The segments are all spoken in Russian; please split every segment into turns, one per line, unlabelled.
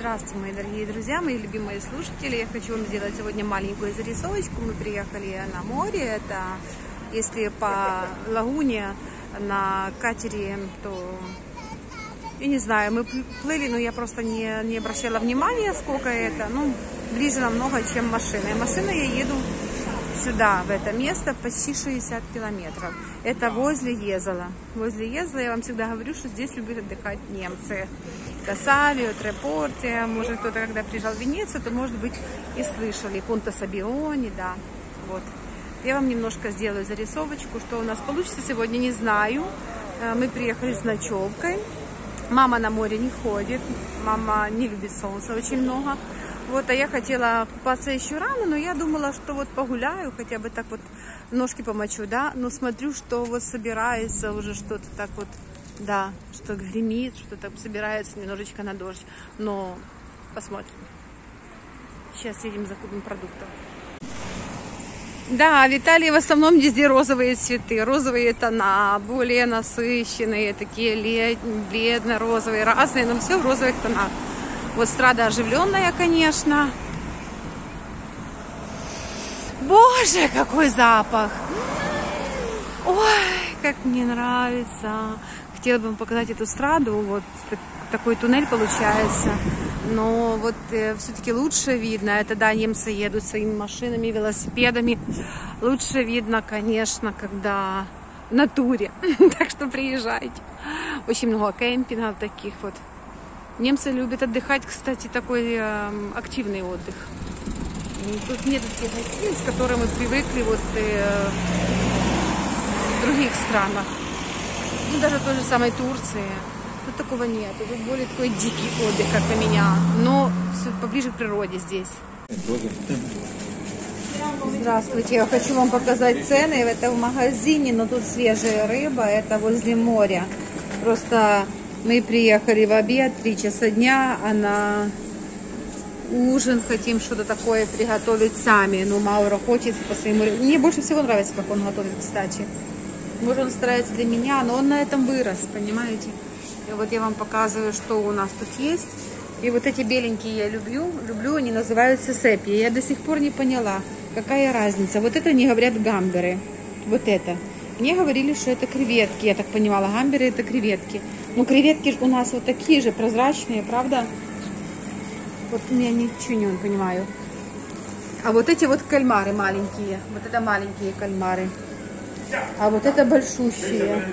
Здравствуйте, мои дорогие друзья, мои любимые слушатели. Я хочу вам сделать сегодня маленькую зарисовочку. Мы приехали на море. Это если по лагуне на катере, то я не знаю, мы плыли, но я просто не обращала внимания, сколько это. Ну, ближе намного, чем машина. И машиной я еду сюда, в это место, почти 60 километров. Это возле Езела. Возле Езела я вам всегда говорю, что здесь любят отдыхать немцы. Касавио, Трепорте, может кто-то, когда приезжал в Венецию, то, может быть, и слышали. Пунта Сабиони, да. Вот. Я вам немножко сделаю зарисовочку, что у нас получится сегодня, не знаю. Мы приехали с ночевкой. Мама на море не ходит, мама не любит солнца очень много. Вот, а я хотела купаться еще рано, но я думала, что вот погуляю, хотя бы так вот ножки помочу, да. Но смотрю, что вот собирается уже что-то так вот, да, что гремит, что так собирается немножечко на дождь. Но посмотрим. Сейчас едем, закупим продуктов. Да, в Италии в основном везде розовые цветы, розовые тона, более насыщенные, такие летние, бледно-розовые, разные, но все в розовых тонах. Вот страда оживленная, конечно. Боже, какой запах! Ой, как мне нравится. Хотела бы вам показать эту страду. Вот такой туннель получается. Но вот все-таки лучше видно. Это да, немцы едут своими машинами, велосипедами. Лучше видно, конечно, когда в натуре. Так что приезжайте. Очень много кемпингов таких вот. Немцы любят отдыхать, кстати, такой активный отдых. Тут нет таких гостиниц, к которым мы привыкли вот, в других странах. Ну, даже в той же самой Турции. Тут такого нет. Тут более такой дикий отдых, как на меня. Но все поближе к природе здесь. Здравствуйте. Я хочу вам показать цены. Это в магазине, но тут свежая рыба. Это возле моря. Просто мы приехали в обед, 3 часа дня, а на ужин хотим что-то такое приготовить сами. Ну, Мауро хочет по своему... Мне больше всего нравится, как он готовит, кстати. Может, он старается для меня, но он на этом вырос, понимаете? И вот я вам показываю, что у нас тут есть. И вот эти беленькие я люблю, они называются сепи. Я до сих пор не поняла, какая разница. Вот это они говорят гамберы, вот это. Мне говорили, что это креветки, я так понимала, гамберы это креветки. Ну, креветки у нас вот такие же, прозрачные, правда? Вот я ничего не понимаю. А вот эти вот кальмары маленькие, вот это маленькие кальмары. А вот это большущие.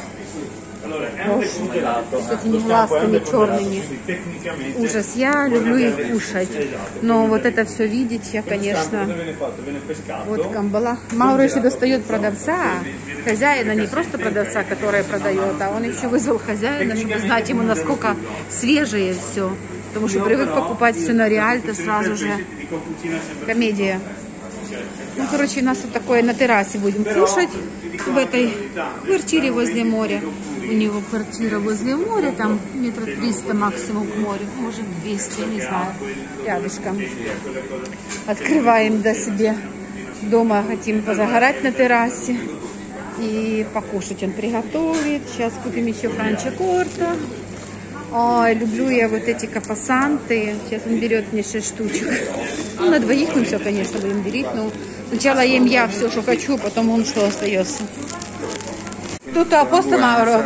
С этими глазками черными. Ужас, я люблю их кушать. Но вот это все видеть, я, конечно... Вот камбала. Мауро еще достает продавца, хозяина, не просто продавца, который продает, а он еще вызвал хозяина, чтобы знать ему, насколько свежее все. Потому что привык покупать все на Реальто сразу же. Комедия. Ну, короче, у нас вот такое на террасе будем кушать. В этой квартире возле моря. У него квартира возле моря, там метров 300 максимум к морю, может 200, не знаю, рядышком. Открываем до себе дома, хотим позагорать на террасе и покушать он приготовит. Сейчас купим еще франчакорта. Ой, люблю я вот эти капасанты. Сейчас он берет мне 6 штучек. Ну, на двоих мы все, конечно, будем делить, но сначала ем я все, что хочу, потом он что остается. Tutto a posto, Mauro?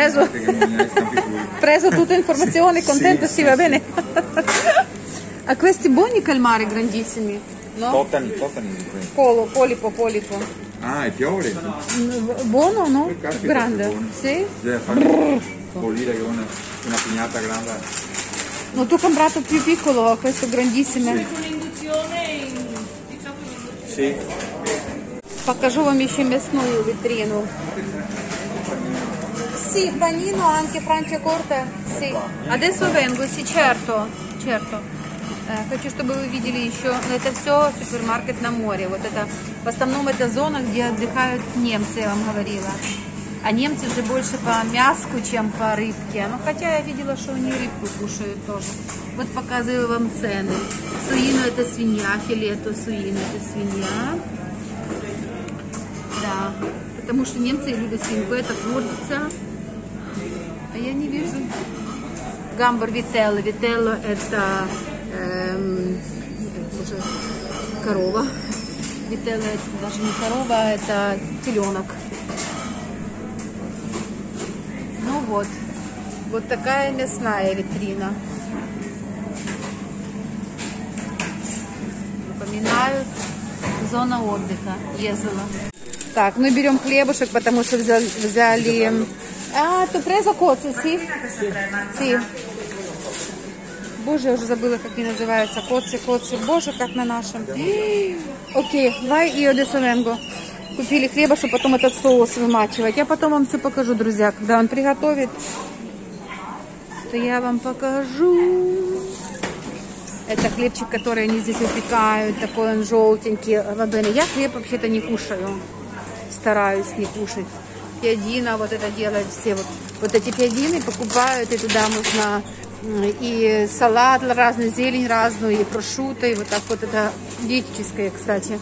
Preso tutta informazione, contento, sì, va bene. A questi buoni calmari grandissimi, no?
Totani.
Polipo.
Ah, è piovre?
Buono, no?
Caspita,
Grande,
buono.
sì?
Deve fare vuol dire che una pignata grande.
No, tu hai comprato più piccolo, questo grandissimo.
Con induzione in 18 minuti.
Sì.
Покажу вам еще мясную витрину. Sì, panino anche Franciacorta. Sì. Adesso vengo, sì, certo. Хочу, чтобы вы видели еще, это все супермаркет на море. Вот это, в основном это зона, где отдыхают немцы, я вам говорила. А немцы же больше по мяску, чем по рыбке. Ну, хотя я видела, что они рыбку кушают тоже. Вот показываю вам цены. Суино это свинья, филето суино это свинья. Да, потому что немцы любят свинку, это курица. А я не вижу. Гамбур вителло. Вителло это уже корова. Вителло это даже не корова, это теленок. Ну вот. Вот такая мясная витрина. Напоминаю, зона отдыха. Езела. Так, мы берем хлебушек, потому что взяли... А, tu preso коцы, си? Си. Боже, я уже забыла, как они называются. Коцы. Боже, как на нашем. Окей, vai io adesso vengo. Купили хлеба, чтобы потом этот соус вымачивать. Я потом вам все покажу, друзья. Когда он приготовит, то я вам покажу. Это хлебчик, который они здесь выпекают. Такой он желтенький. Я хлеб вообще-то не кушаю. Стараюсь не кушать. Пиадина вот это делают все. Вот эти пиадины покупают, и туда можно и салат разный, зелень разную, и прошутто, и вот так вот. Это диетическое, кстати.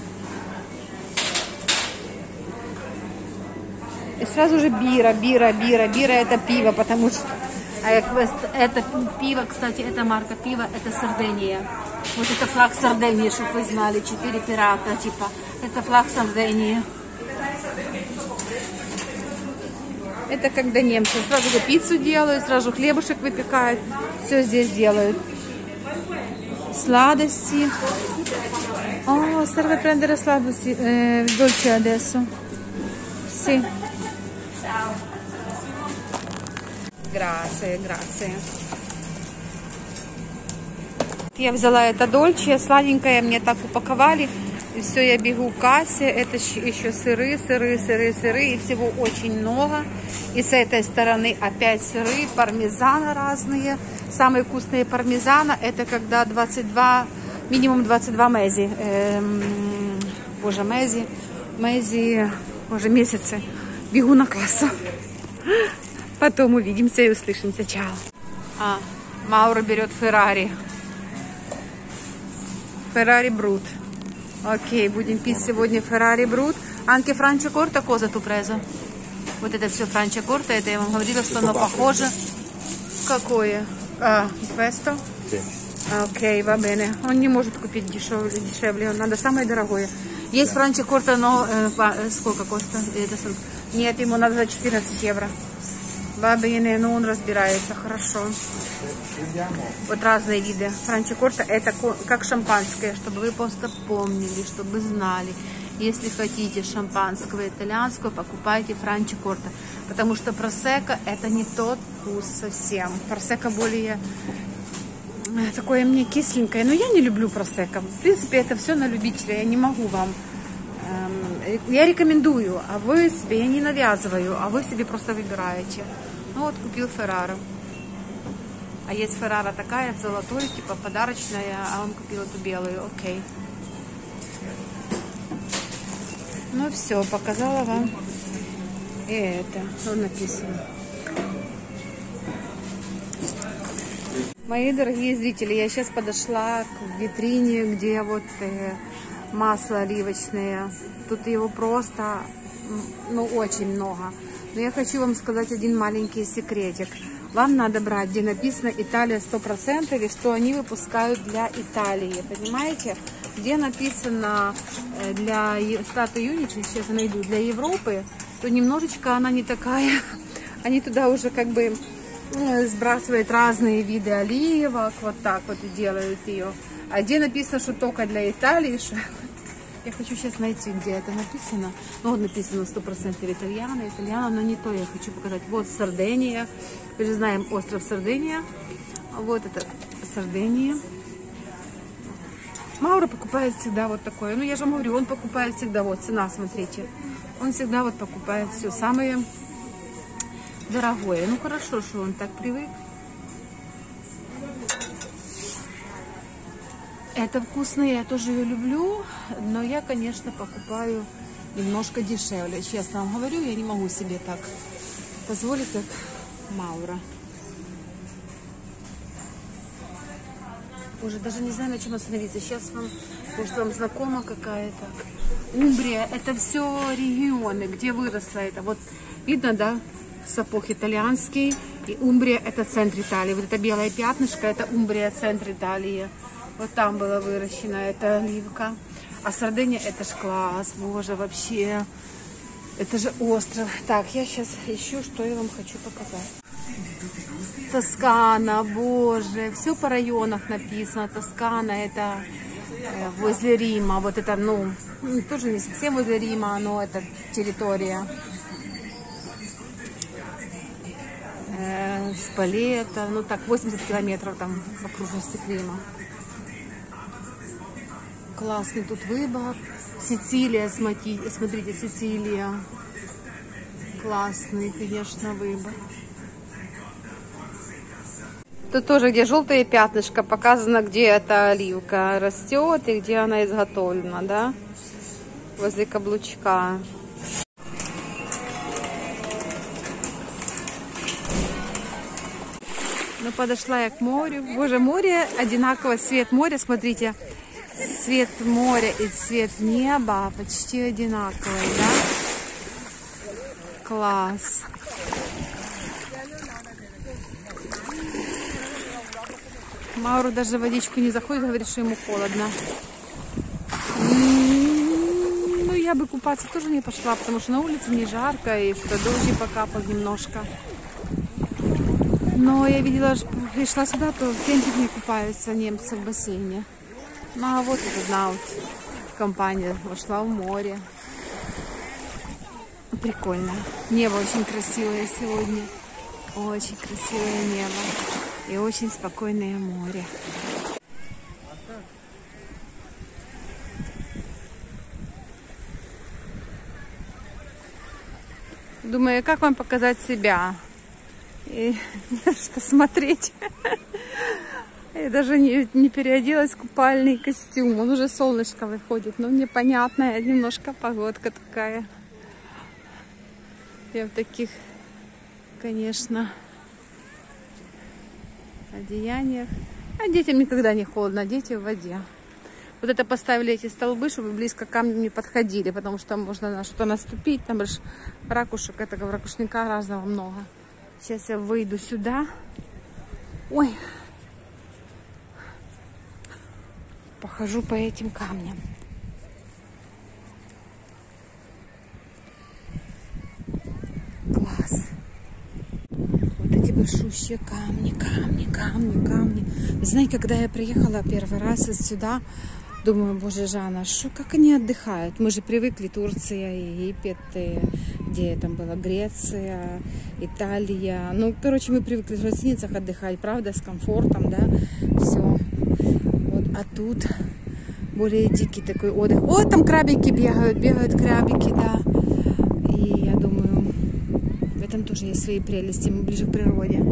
И сразу же бира это пиво, потому что это пиво, кстати, это марка пива, это Сардиния. Вот это флаг Сардинии, чтобы вы знали, 4 пирата, типа, это флаг Сардинии. Это когда немцы сразу же пиццу делают, сразу хлебушек выпекают, все здесь делают. Сладости. О, serve prendere sladosти, dolce adesso. Sì. Grazie. Я взяла это дольче, сладенькое, мне так упаковали. И все, я бегу к кассе. Это еще сыры. И всего очень много. И с этой стороны опять сыры, пармезана разные. Самые вкусные пармезана, это когда 22, минимум 22 мези. Месяцы. Бегу на кассу. Потом увидимся и услышимся. Чао. Маура берет Феррари. Феррари Брут. Окей, будем пить сегодня Феррари Брут. Анке Франчокорта коза ту презо. Вот это все Франчокорта, это я вам говорила, что оно похоже. Какое? Questo? Окей, va bene. Он не может купить дешевле, надо самое дорогое. Есть Франчокорта, но сколько коста? Нет, ему надо за 14 евро. Va bene, но он разбирается, хорошо. Вот разные виды. Франчокорта это как шампанское, чтобы вы просто помнили, чтобы знали. Если хотите шампанского итальянского, покупайте Франчокорта. Потому что просекко это не тот вкус совсем. Просекко более такое мне кисленькое. Но я не люблю просекко. В принципе, это все на любителя. Я не могу вам... Я рекомендую, а вы себе, я не навязываю, а вы себе просто выбираете. Ну вот, купил Феррару. А есть Феррара такая, золотой, типа подарочная, а он купил эту белую, окей. Ну все, показала вам и это, что написано. Мои дорогие зрители, я сейчас подошла к витрине, где вот масло оливочное. Тут его просто, ну, очень много. Но я хочу вам сказать один маленький секретик. Вам надо брать, где написано Италия 100%, и что они выпускают для Италии, понимаете? Где написано для статуи Юнити, сейчас я найду, для Европы, то немножечко она не такая. Они туда уже как бы сбрасывают разные виды оливок, вот так вот и делают ее. А где написано, что только для Италии, что... Я хочу сейчас найти, где это написано. Ну, вот написано 100% итальяно, но не то я хочу показать. Вот Сардиния. Мы же знаем остров Сардиния. Вот это Сардиния. Маура покупает всегда вот такое. Ну, я же говорю, он покупает всегда. Вот цена, смотрите. Он всегда вот покупает все самое дорогое. Ну, хорошо, что он так привык. Это вкусно, я тоже ее люблю, но я, конечно, покупаю немножко дешевле. Честно вам говорю, я не могу себе так позволить, как Маура. Уже даже не знаю, на чем остановиться. Сейчас вам, может, вам знакома какая-то. Умбрия, это все регионы, где выросла это. Вот видно, да, сапог итальянский. И Умбрия — это центр Италии. Вот это белое пятнышко — это Умбрия, центр Италии. Вот там была выращена эта оливка. А Сардиния — это ж класс, боже, вообще. Это же остров. Так, я сейчас ищу, что я вам хочу показать. Тоскана, боже, все по районах написано. Тоскана — это возле Рима. Вот это, ну, тоже не совсем возле Рима, но это территория. Спалета, ну так, 80 километров там в окружности Рима. Классный тут выбор. Сицилия, смотрите, Сицилия. Классный, конечно, выбор. Тут тоже, где желтое пятнышко, показано, где эта оливка растет и где она изготовлена, да? Возле каблучка. Ну, подошла я к морю. Боже, море одинаково, цвет моря, смотрите. Цвет моря и цвет неба почти одинаковый, да? Класс. Мауру даже в водичку не заходит, говорит, что ему холодно. Ну, я бы купаться тоже не пошла, потому что на улице не жарко, и что дождь покапал немножко. Но я видела, что пришла сюда, то в кемпинге купаются немцы в бассейне. Ну, а вот одна вот компания вошла в море. Прикольно. Небо очень красивое сегодня. Очень красивое небо. И очень спокойное море. Думаю, как вам показать себя? И что смотреть. Я даже не переоделась в купальный костюм. Он уже солнышко выходит. Но непонятная немножко погодка такая. Я в таких, конечно, одеяниях. А детям никогда не холодно. Дети в воде. Вот это поставили эти столбы, чтобы близко к камню не подходили. Потому что можно на что-то наступить. Там же ракушек, этого ракушника разного много. Сейчас я выйду сюда. Ой. Похожу по этим камням. Класс. Вот эти большущие камни. Вы знаете, когда я приехала первый раз сюда, думаю, боже, Жанна, как они отдыхают? Мы же привыкли, Турция, Египет, где там была Греция, Италия. Ну, короче, мы привыкли в гостиницах отдыхать, правда, с комфортом, да, все. Вот, а тут более дикий такой отдых. О, там крабики бегают крабики, да. И я думаю, в этом тоже есть свои прелести, мы ближе к природе.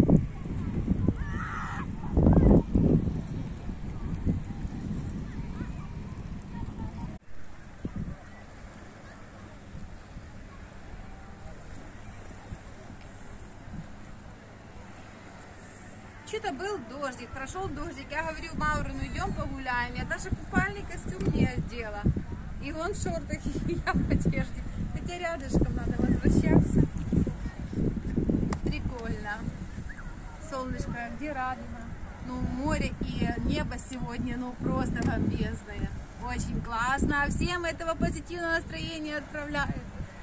Что-то был дождик, прошел дождик. Я говорю Мауру, ну идем погуляем. Я даже купальный костюм не одела. И он в шортах, и я в одежде. Хотя рядышком надо возвращаться. Прикольно. Солнышко, где радуга? Ну, море и небо сегодня, ну, просто бомбезное. Очень классно. Всем этого позитивного настроения отправляю.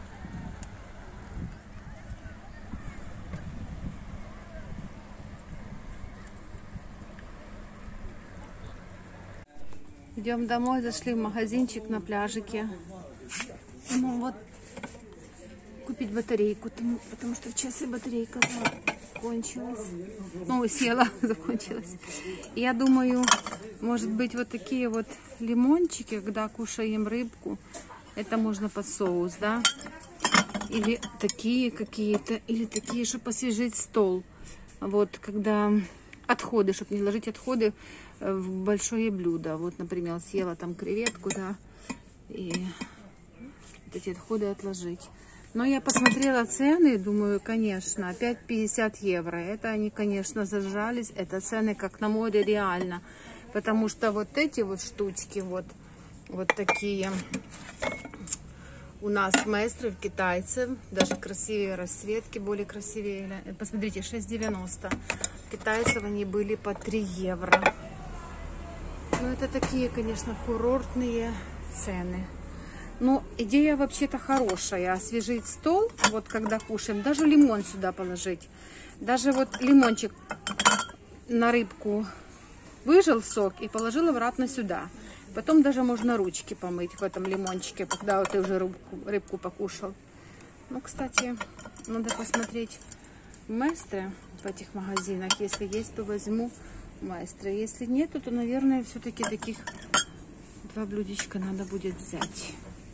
Идем домой, зашли в магазинчик на пляжике. Ну вот, купить батарейку, потому что в часы батарейка закончилась. Ну, села, закончилась. И я думаю, может быть, вот такие вот лимончики, когда кушаем рыбку, это можно под соус, да? Или такие какие-то, или такие, чтобы освежить стол. Вот, когда отходы, чтобы не ложить отходы в большое блюдо. Вот, например, съела там креветку, да, и вот эти отходы отложить. Но я посмотрела цены, думаю, конечно, опять 50 евро. Это они, конечно, зажались. Это цены как на море реально. Потому что вот эти вот штучки, вот такие, У нас маэстро в китайце, даже красивее расцветки, более красивее. Посмотрите, 6,90. Китайцев они были по 3 евро. Ну, это такие, конечно, курортные цены. Ну, идея вообще-то хорошая. Освежить стол, вот когда кушаем, даже лимон сюда положить. Даже вот лимончик на рыбку выжал сок и положил обратно сюда. Потом даже можно ручки помыть в этом лимончике, когда вот ты уже рыбку покушал. Ну, кстати, надо посмотреть в Маэстро в этих магазинах. Если есть, то возьму Маэстро. Если нет, то, наверное, все-таки таких 2 блюдечка надо будет взять.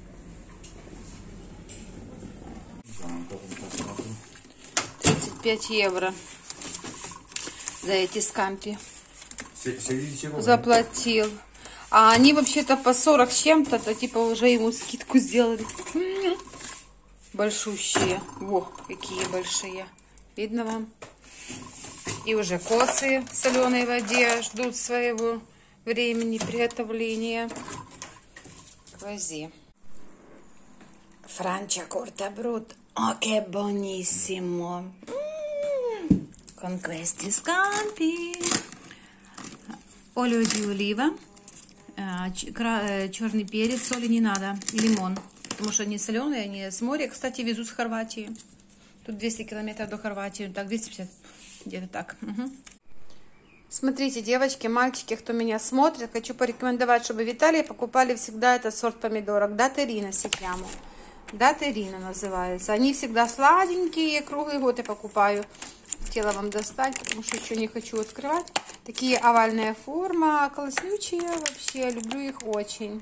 35 евро за эти скампи заплатил. А они вообще-то по 40 с чем-то, то типа уже ему скидку сделали. Большущие. Во, какие большие. Видно вам? И уже косы в соленой воде ждут своего времени приготовления. Così. Franciacorta oh che buonissimo, con questi scampi. Olio di oliva, черный перец, соли не надо, и лимон, потому что они соленые, они с моря, кстати, везут с Хорватии. Тут 200 километров до Хорватии, так 250, где-то так. Угу. Смотрите, девочки, мальчики, кто меня смотрит, хочу порекомендовать, чтобы в Италии покупали всегда этот сорт помидорок. Датерина si chiama. Датерина называется. Они всегда сладенькие, круглый год я покупаю. Хотела вам достать, потому что еще не хочу открывать. Такие овальная форма, класснючие вообще, люблю их очень.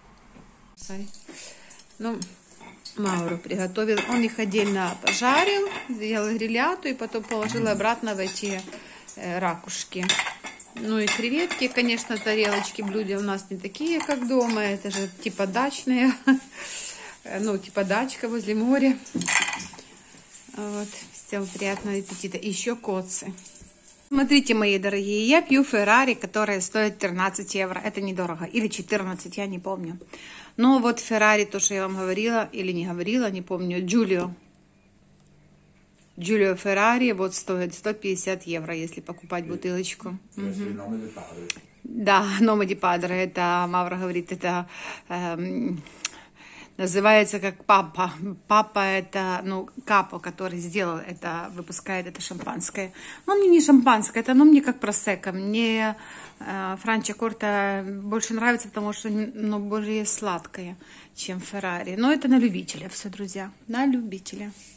Ну, Мауро приготовил, он их отдельно пожарил, сделал гриляту и потом положил обратно в эти ракушки. Ну и креветки, конечно, тарелочки, блюда у нас не такие, как дома, это же типа дачные, ну типа дачка возле моря. Вот, всем приятного аппетита. И еще коцы. Смотрите, мои дорогие, я пью Феррари, которая стоит 13 евро. Это недорого. Или 14, я не помню. Но вот Феррари, то, что я вам говорила, или не говорила, не помню, Джулио Феррари, вот стоит 150 евро, если покупать бутылочку. Да, Nome di Padre, это, Мавра говорит, это... называется как папа. Папа это, ну, капо, который сделал это, выпускает это шампанское. Но мне не шампанское, это, ну, мне как просекко. Мне Франчакорта больше нравится, потому что, ну, более сладкое, чем Феррари. Но это на любителя все, друзья, на любителя.